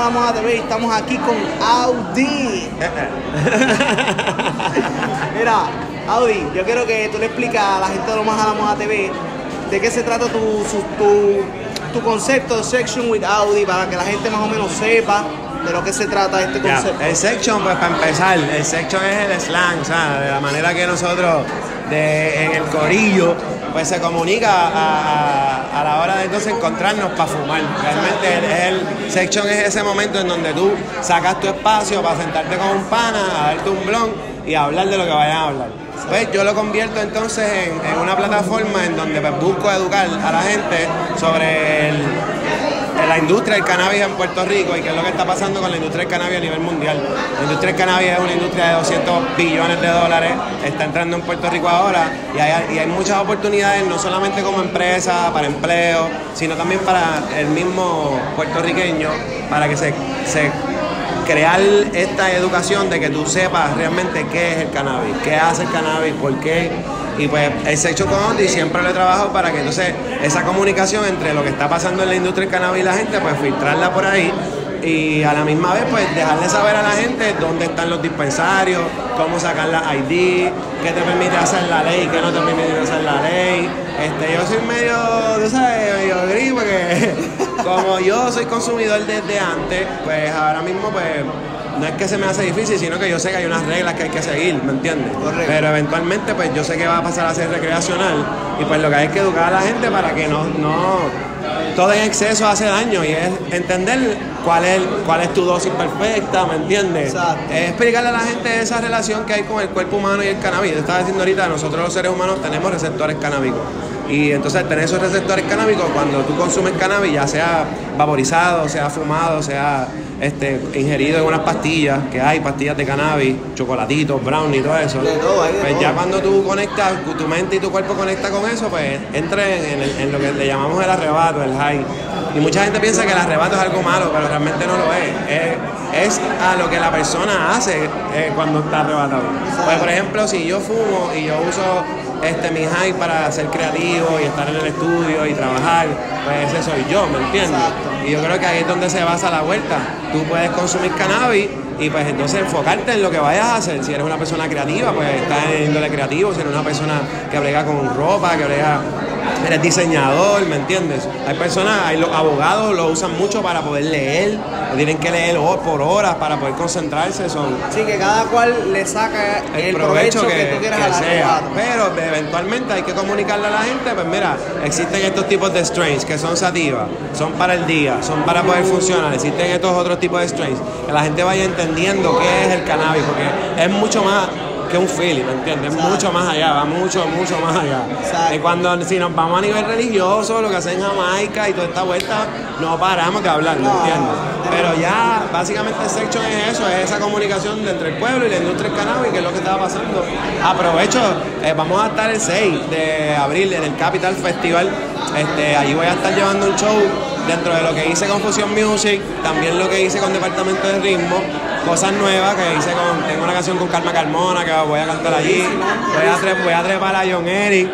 la Moda TV y estamos aquí con Audi. Mira, Audi, yo quiero que tú le expliques a la gente de Lo Más a la Moda TV de qué se trata tu concepto de Section with Audi, para que la gente más o menos sepa de lo que se trata este concepto. El Section, pues para empezar, el Section es el slang, ¿sabes? De la manera que nosotros en el corillo pues se comunica a la hora de entonces encontrarnos para fumar. Realmente el Section es ese momento en donde tú sacas tu espacio para sentarte con un pana, a darte un blon y a hablar de lo que vayan a hablar. Pues yo lo convierto entonces en una plataforma en donde pues busco educar a la gente sobre la industria del cannabis en Puerto Rico y qué es lo que está pasando con la industria del cannabis a nivel mundial. La industria del cannabis es una industria de 200 billones de dólares, está entrando en Puerto Rico ahora y hay muchas oportunidades, no solamente como empresa, para empleo, sino también para el mismo puertorriqueño, para que se crear esta educación de que tú sepas realmente qué es el cannabis, qué hace el cannabis, por qué. Y pues el Section con Audi siempre lo he trabajado para que entonces esa comunicación entre lo que está pasando en la industria del cannabis y la gente, pues filtrarla por ahí y a la misma vez pues dejarle saber a la gente dónde están los dispensarios, cómo sacar la ID, qué te permite hacer la ley, qué no te permite hacer la ley. Yo soy medio, tú sabes, medio gris porque como yo soy consumidor desde antes, pues ahora mismo pues no es que se me hace difícil, sino que yo sé que hay unas reglas que hay que seguir, ¿me entiendes? Correcto. Pero eventualmente pues yo sé que va a pasar a ser recreacional y pues lo que hay es que educar a la gente para que no todo en exceso hace daño y es entender cuál es tu dosis perfecta, ¿me entiendes? Es explicarle a la gente esa relación que hay con el cuerpo humano y el cannabis. Te estaba diciendo ahorita, nosotros los seres humanos tenemos receptores canábicos. Y entonces al tener esos receptores canábicos, cuando tú consumes cannabis, ya sea vaporizado, sea fumado, sea ingerido en unas pastillas, que hay pastillas de cannabis, chocolatitos, brownie, todo eso. Pues ya cuando tú conectas, tu mente y tu cuerpo conecta con eso, pues entra en lo que le llamamos el arrebato, el high. Y mucha gente piensa que el arrebato es algo malo, pero realmente no lo es. Es a lo que la persona hace cuando está arrebatado. Pues por ejemplo, si yo fumo y yo uso mi high para ser creativo y estar en el estudio y trabajar, pues ese soy yo, ¿me entiendes? Y yo creo que ahí es donde se basa la vuelta. Tú puedes consumir cannabis y pues entonces enfocarte en lo que vayas a hacer. Si eres una persona creativa, pues estás en índole creativo. Si eres una persona que brega con ropa, eres diseñador, ¿me entiendes? Los abogados lo usan mucho para poder leer, tienen que leer por horas para poder concentrarse. Sí, que cada cual le saca el provecho que tú quieras a la. Pero eventualmente hay que comunicarle a la gente, pues mira, existen estos tipos de strains que son sativas, son para el día, son para poder funcionar, existen estos otros tipos de strains, que la gente vaya entendiendo qué es el cannabis, porque es mucho más que un feeling, ¿me entiendes? Es mucho más allá, va mucho más allá. Y si nos vamos a nivel religioso, lo que hacen Jamaica y toda esta vuelta, no paramos de hablar, ¿me entiendes? Pero ya, básicamente el Section es eso, es esa comunicación entre el pueblo y la industria del cannabis, que es lo que estaba pasando. Aprovecho, vamos a estar el 6 de abril en el Capital Festival. Allí voy a estar llevando un show dentro de lo que hice con Fusion Music, también lo que hice con Departamento de Ritmo, cosas nuevas que hice tengo una canción con Karma Carmona que voy a cantar allí, voy a trepar a John Eric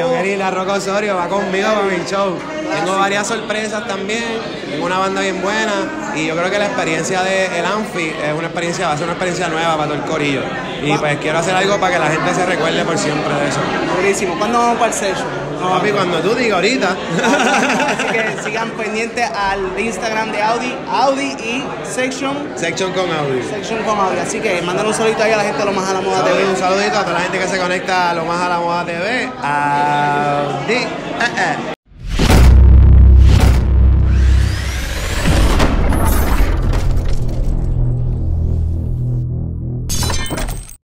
La Roca Osorio, va conmigo para mi show. Tengo varias sorpresas también, tengo una banda bien buena y yo creo que la experiencia del Amphi va a ser una experiencia nueva para todo el corillo. Y pues quiero hacer algo para que la gente se recuerde por siempre de eso. Buenísimo. ¿Cuándo vamos para el Section? No, papi, cuando tú digas ahorita. Así que sigan pendientes al Instagram de Audi y Section con Audi. Section con Audi. Así que mándale un saludito ahí a la gente de Lo Más a la Moda TV. Un saludito a toda la gente que se conecta a Lo Más a la Moda TV. Audi.